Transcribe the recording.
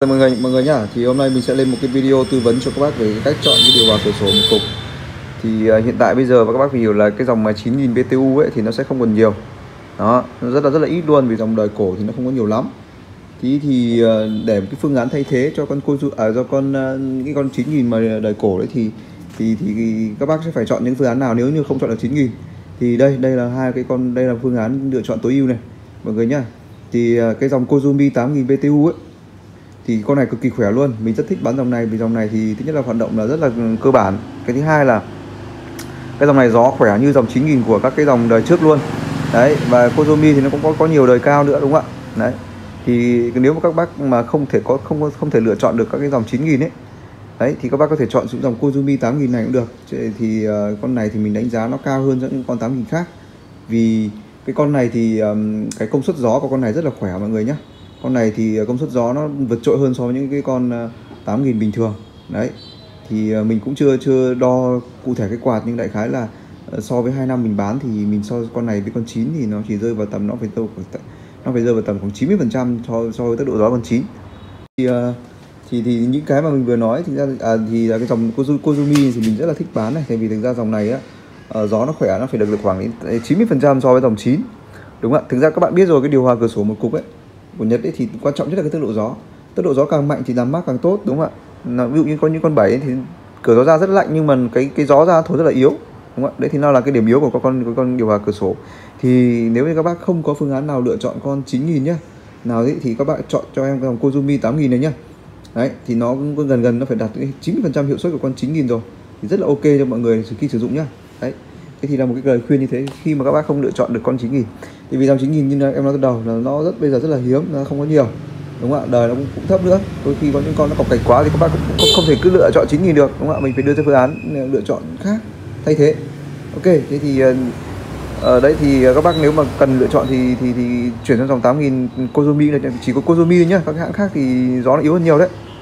Mọi người nhá, thì hôm nay mình sẽ lên một cái video tư vấn cho các bác về cách chọn cái điều hòa cửa sổ một cục. Thì hiện tại bây giờ và các bác phải hiểu là cái dòng mà 9000 BTU ấy thì nó sẽ không còn nhiều. Đó, nó rất là ít luôn, vì dòng đời cổ thì nó không có nhiều lắm. Để một cái phương án thay thế cho con những cái con 9000 mà đời cổ đấy thì các bác sẽ phải chọn những phương án nào nếu như không chọn được 9000. Thì đây là đây là phương án lựa chọn tối ưu này mọi người nhá. Thì cái dòng Kozumi 8000 BTU ấy thì con này cực kỳ khỏe luôn, mình rất thích bán dòng này vì dòng này thì thứ nhất là hoạt động là rất là cơ bản, cái thứ hai là cái dòng này gió khỏe như dòng 9000 của các cái dòng đời trước luôn đấy. Và Kozumi thì nó cũng có nhiều đời cao nữa đúng không ạ. Đấy thì nếu mà các bác mà không thể lựa chọn được các cái dòng 9000 ấy đấy thì các bác có thể chọn xuống dòng Kozumi 8000 này cũng được. Thì con này thì mình đánh giá nó cao hơn những con 8000 khác, vì cái con này thì cái công suất gió của con này rất là khỏe mọi người nhé. Con này thì công suất gió nó vượt trội hơn so với những cái con 8000 bình thường. Đấy thì mình cũng chưa đo cụ thể cái quạt, nhưng đại khái là so với 2 năm mình bán thì mình so con này với con 9 thì nó chỉ rơi vào tầm nó phải rơi vào tầm khoảng 90% so với tốc độ gió con 9. Thì những cái mà mình vừa nói thì là cái dòng Kozumi thì mình rất là thích bán này, tại vì thực ra dòng này á gió nó khỏe, nó phải được khoảng đến 90% so với dòng 9 đúng không ạ. Thực ra các bạn biết rồi, cái điều hòa cửa sổ một cục ấy của Nhật ấy thì quan trọng nhất là cái tốc độ gió càng mạnh thì làm mát càng tốt đúng không ạ. Ví dụ như có những con 7 ấy, thì cửa gió ra rất lạnh nhưng mà cái gió ra thổi rất là yếu đúng không ạ. Đấy thì nó là cái điểm yếu của con điều hòa cửa sổ. Thì nếu như các bác không có phương án nào lựa chọn con 9000 nhá nào ấy, thì các bạn chọn cho em dòng Kozumi 8000 này nhá. Đấy thì nó cũng gần nó phải đạt 90% hiệu suất của con 9000 rồi, thì rất là ok cho mọi người khi sử dụng nhá. Đấy, thế thì là một cái lời khuyên như thế khi mà các bác không lựa chọn được con 9000. Thì vì dòng 9000 như em nói từ đầu là nó bây giờ rất là hiếm, nó không có nhiều đúng không ạ. Đời nó cũng thấp nữa, đôi khi có những con nó cọc cạch quá thì các bác cũng không thể cứ lựa chọn 9000 được đúng không ạ. Mình phải đưa ra phương án lựa chọn khác thay thế. Ok, thế thì ở đấy thì các bác nếu mà cần lựa chọn thì chuyển sang dòng 8000 Kozumi này, chỉ có Kozumi nhá, các hãng khác thì gió nó yếu hơn nhiều đấy.